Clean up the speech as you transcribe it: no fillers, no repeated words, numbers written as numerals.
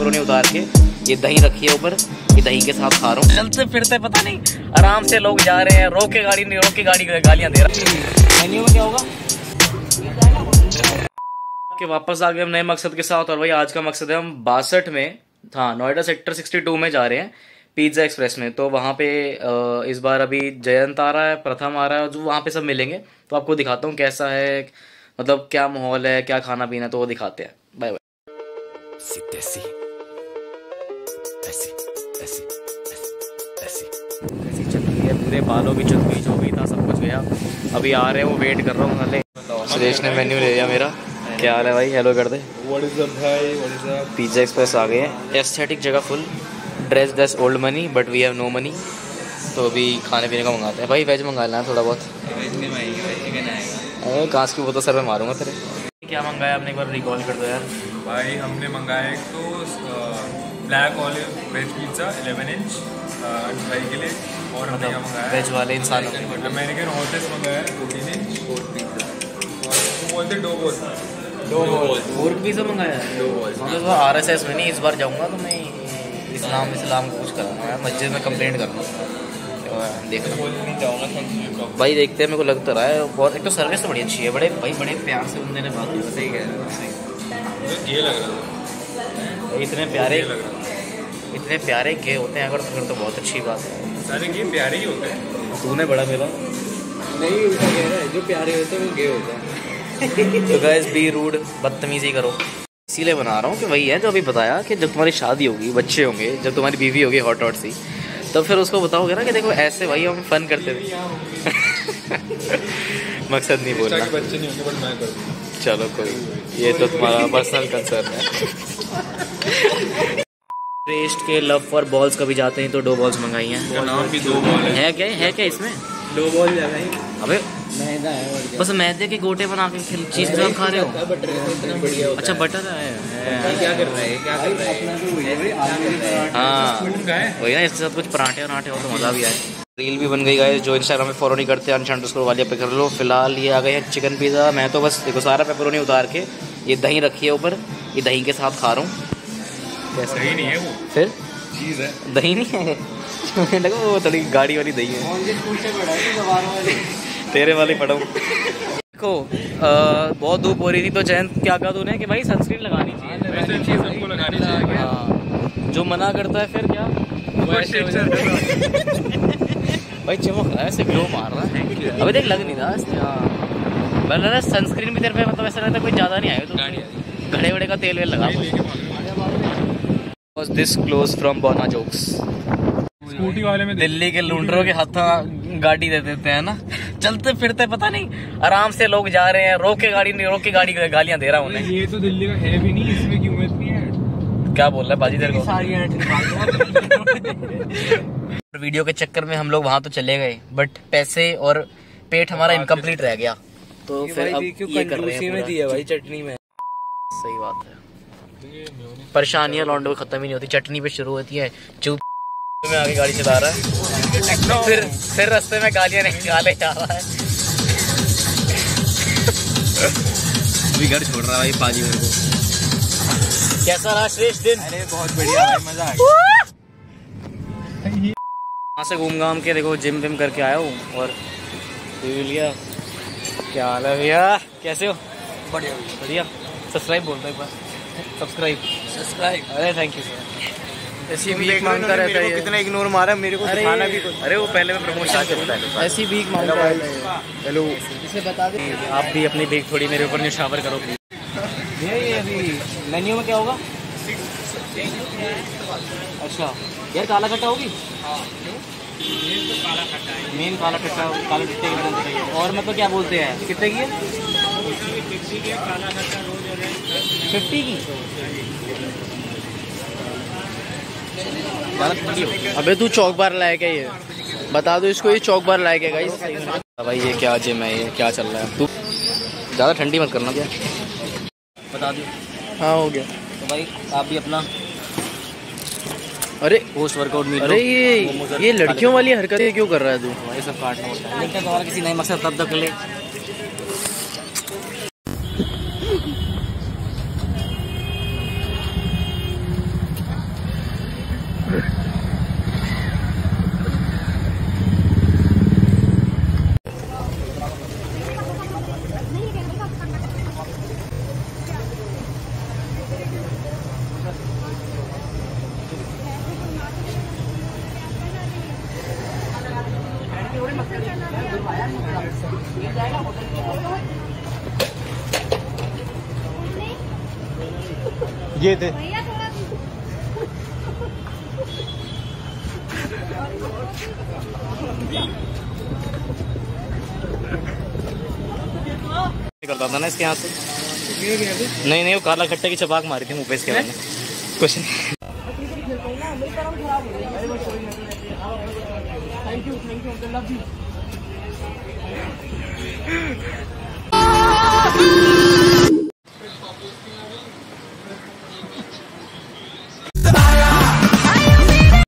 Pepperoni उतार के ये दही रखी है ऊपर, ये दही के साथ खा रहा हूँ। चलते फिरते पता नहीं आराम से लोग जा रहे हैं, रोक के गाड़ी नहीं, रोक के गाड़ी गालियां दे रहा है। मेन्यू में क्या होगा कि वापस आ गए हम नए मकसद के साथ। और भाई आज का मकसद है, हम 62 में, हाँ नोएडा सेक्टर 62 में जा रहे हैं पिज्जा एक्सप्रेस में। तो वहाँ पे इस बार अभी जयंत आ रहा है, प्रथम आ रहा है, जो वहाँ पे सब मिलेंगे। तो आपको दिखाता हूँ कैसा है, मतलब क्या माहौल है, क्या खाना पीना, तो वो दिखाते हैं। Bye bye. ऐसी चल रही है, पूरे बालों की चुत बीच हो गई था, सब कुछ गया। अभी आ रहे हैं, वो वेट कर रहा हूँ। हले सुरेश ने मेन्यू ले लिया मेरा। क्या हाल है भाई, हेलो कर दे। व्हाट इज अप भाई, what is up. Pizza Express आ गए हैं। एस्थेटिक जगह फुल, ड्रेस दस old money but we have no money. तो अभी खाने पीने का मंगाते हैं भाई। वेज मंगा लेना थोड़ा बहुत। वेज नहीं मंगाएंगे, चिकन आएगा। कांच की बोतल सर में मारूंगा तेरे। क्या मंगाया आपने, एक बार रिकॉल कर दो यार। भाई हमने मंगाया एक तो black olive veg pizza 11 inch भाई के लिए, और हमने क्या मंगाया वेज वाले इंसानों के अमेरिकन हॉटेस मंगाया 14 इंच पिज्ज़ा, और वो बोलते दो बोल फोर्क पिज्जा मंगाया है। RSS में नहीं, इस बार जाऊंगा तो मैं इस्लाम को कुछ कराऊंगा यार, मस्जिद में कंप्लेंट करूँगा। देखना नहीं चाहूँगा भाई, देखते हैं। मेरे को लग तो रहा है बहुत, एक तो सर्विस तो बड़ी अच्छी है, बड़े भाई बड़े प्यार से बंदे ने बात की। सही कह रहे हैं, ये लग रहा था इतने प्यारे गे होते हैं अगर, तो फिर तो बहुत अच्छी बात है। सारे गे प्यारे ही होते हैं। तूने बड़ा मेरा नहीं उल्टा कह रहा है, जो प्यारे होते हैं वो गे होते हैं। तो गाइस बी रूड, बदतमीजी करो। इसीलिए बना रहा हूँ कि वही है जो अभी बताया कि जब तुम्हारी शादी होगी, बच्चे होंगे, जब तुम्हारी बीवी होगी हॉट सी, तो फिर उसको बताओगे ना कि देखो ऐसे भाई हम फन करते थे। मकसद नहीं बोलना, बच्चे नहीं होंगे बट मैं करूँगा। चलो कोई, ये तो तुम्हारा पर्सनल कंसर्न है। रेस्ट के लव फॉर बॉल्स कभी जाते हैं तो 2 बॉल्स मंगाई हैं। नाम भी 2 बॉल है क्या इसमें 2 बॉल ज़्यादा ही। अबे मैदा है और बस मैदे के गोटे बना के चीज के साथ खा रहे हो। बटर इतना बढ़िया होता अच्छा बटर है। क्या कर रहा है, क्या कर रहा है। हाँ वही ना, इसके साथ कुछ पराठे हो तो मज़ा भी आए। रील भी बन गई गाइस, जो इंस्टाग्राम में फॉलो नहीं करते अंडरस्कोर वाले पे कर लो। फिलहाल ये आ गए हैं चिकन पिज़्ज़ा। मैं तो बस देखो सारा पेपरोनी उतार के ये दही रखी है ऊपर, ये दही के साथ खा रहा हूँ। दही नहीं है वो, फिर चीज़ है। दही नहीं है देखो वो थोड़ी गाड़ी वाली दही है। तेरे वाली पढ़ो। देखो बहुत धूप हो रही थी, तो जयंत क्या कहा तूने कि भाई सनस्क्रीन लगानी चाहिए। वैसे चीज़ हमको लगानी चाहिए। हाँ, जो मना करता है फिर क्या भाई चमक रहा है, ऐसे ग्लो मार रहा है। अभी देख लग नहीं रहा सनस्क्रीन भी तेरे पे, मतलब ऐसा लगता है कोई ज़्यादा नहीं आया तो घड़े वड़े का तेल वेल लगा। Was this close from Bona Jokes? Scooty वाले में दिल्ली के लूंडरों के हाथों गाड़ी दे देते हैं ना, चलते फिरते पता नहीं आराम से लोग जा रहे हैं, रोक के गाड़ी नहीं, रोक के गाड़ी गालियां दे रहा हूँ उन्हें। ये तो दिल्ली का है भी नहीं, इसमें क्यों इतनी है। क्या बोल रहा है बाजी तेरे को। वीडियो के चक्कर में हम लोग वहां तो चले गए, बट पैसे और पेट हमारा इनकम्प्लीट रह गया। तो फिर अब ये कर रहे हैं भाई चटनी में। सही बात है, परेशानियां लौंडो खत्म ही नहीं होती, चटनी पे शुरू होती है। चुप में आगे गाड़ी चला रहा है, फिर रास्ते में गालियां निकाले जा रहा है। अभी घर छोड़ रहा है भाई पाजी मेरे को। कैसा रहा श्रेष्ठ दिन? अरे बहुत बढ़िया भाई, मजा आ गया। वहाँ से घूम घाम के देखो जिम विम करके आया हूँ और लिया। क्या हाल है भैया, कैसे हो? बढ़िया बढ़िया। सब्सक्राइब बोलता है एक बार, सब्सक्राइब। अरे थैंक यू सर। ऐसी भीख मांगता रहता है, कितना इग्नोर मारा मेरे को, खाना भी कुछ। अरे वो पहले में प्रमोशन करता है, ऐसी भीख मांगता है। हेलो, इसे बता दे आप भी अपनी भीख थोड़ी मेरे ऊपर निशावर करो प्लीज। ये अभी मेन्यू में क्या होगा? अच्छा यार काला खट्टा होगी। मेन काला खट्टा, काला खट्टे के बदल। और मतलब क्या बोलते हैं, कितने की है? 50 की। अबे तू चौक बार लाया क्या? ये बता दो इसको, ये चौक बार लाया क्या गाइस? भाई ये क्या जिम है, ये क्या चल रहा है? तू ज़्यादा ठंडी मत करना क्या, बता दो। हाँ हो गया। तो भाई आप भी अपना अरे पोस्ट वर्कआउट मील। अरे ये लड़कियों वाली हरकतें क्यों कर रहा है तू? भाई सब काटना होता है। लेकिन तुम्हारा किसी नए मकसद तब तक ले। ये थे करता था ना इसके यहाँ से। नहीं नहीं, वो काला खट्टे की चपाक मारी थी मुँह पे इसके बाद में। कुछ नहीं। Thank you love you.